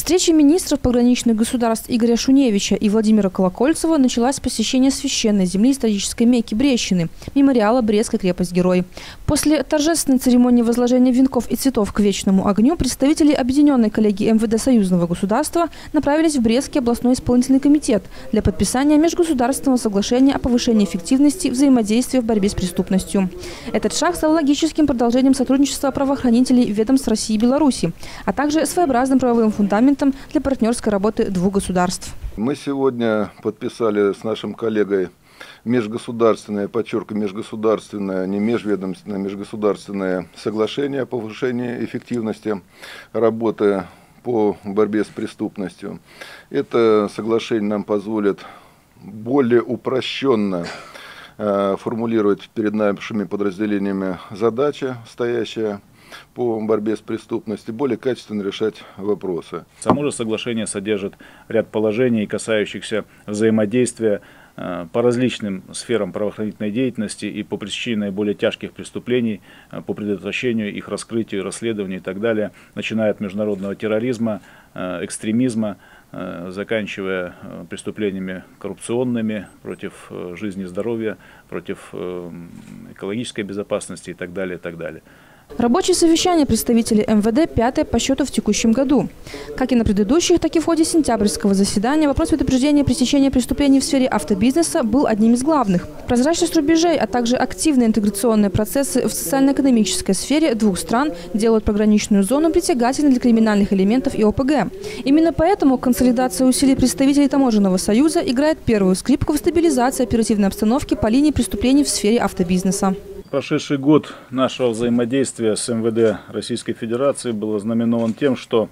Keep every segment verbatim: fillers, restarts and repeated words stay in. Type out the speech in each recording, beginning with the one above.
встрече министров пограничных государств Игоря Шуневича и Владимира Колокольцева началось посещение священной земли исторической Мекки Брещины, мемориала «Брестская крепость-герой». После торжественной церемонии возложения венков и цветов к вечному огню представители Объединенной коллегии эм вэ дэ Союзного государства направились в Брестский областной исполнительный комитет для подписания межгосударственного соглашения о повышении эффективности взаимодействия в борьбе с преступностью. Этот шаг стал логическим продолжением сотрудничества правоохранителей ведомств России и Беларуси, а также своеобразным правовым фундаментом для партнерской работы двух государств. Мы сегодня подписали с нашим коллегой межгосударственное, подчеркиваю, межгосударственное, не межведомственное, межгосударственное соглашение о повышении эффективности работы по борьбе с преступностью. Это соглашение нам позволит более упрощенно э, формулировать перед нашими подразделениями задачи, стоящие по борьбе с преступностью, более качественно решать вопросы. Само же соглашение содержит ряд положений, касающихся взаимодействия по различным сферам правоохранительной деятельности и по пресечению наиболее тяжких преступлений, по предотвращению их раскрытию, расследованию и так далее, начиная от международного терроризма, экстремизма, заканчивая преступлениями коррупционными против жизни и здоровья, против экологической безопасности и так далее, и так далее. Рабочее совещание представителей эм вэ дэ пятое по счету в текущем году. Как и на предыдущих, так и в ходе сентябрьского заседания вопрос предупреждения пресечения преступлений в сфере автобизнеса был одним из главных. Прозрачность рубежей, а также активные интеграционные процессы в социально-экономической сфере двух стран делают пограничную зону притягательной для криминальных элементов и о пэ гэ. Именно поэтому консолидация усилий представителей Таможенного союза играет первую скрипку в стабилизации оперативной обстановки по линии преступлений в сфере автобизнеса. Прошедший год нашего взаимодействия с эм вэ дэ Российской Федерации был ознаменован тем, что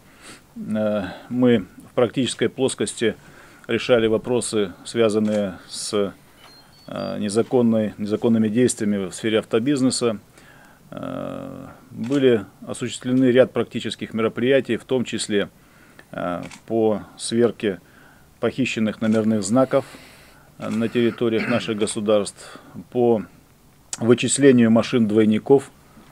мы в практической плоскости решали вопросы, связанные с незаконной, незаконными действиями в сфере автобизнеса. Были осуществлены ряд практических мероприятий, в том числе по сверке похищенных номерных знаков на территориях наших государств, по вычислению машин-двойников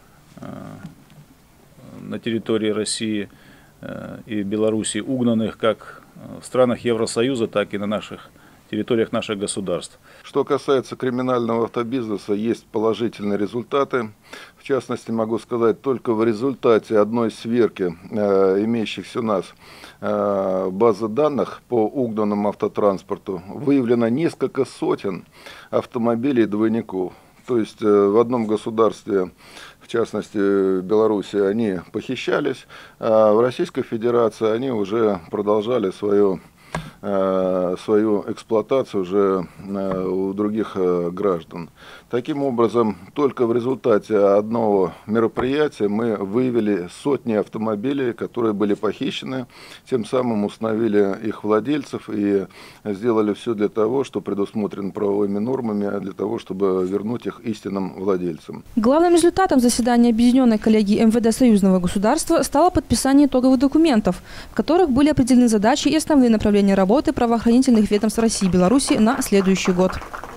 на территории России и Беларуси, угнанных как в странах Евросоюза, так и на наших территориях наших государств. Что касается криминального автобизнеса, есть положительные результаты. В частности, могу сказать, только в результате одной сверки э, имеющихся у нас э, базы данных по угнанному автотранспорту выявлено несколько сотен автомобилей-двойников. То есть в одном государстве, в частности Беларуси, они похищались, а в Российской Федерации они уже продолжали свою, свою эксплуатацию уже у других граждан. Таким образом, только в результате одного мероприятия мы выявили сотни автомобилей, которые были похищены, тем самым установили их владельцев и сделали все для того, что предусмотрено правовыми нормами, для того, чтобы вернуть их истинным владельцам. Главным результатом заседания Объединенной коллегии эм вэ дэ Союзного государства стало подписание итоговых документов, в которых были определены задачи и основные направления работы правоохранительных ведомств России и Беларуси на следующий год.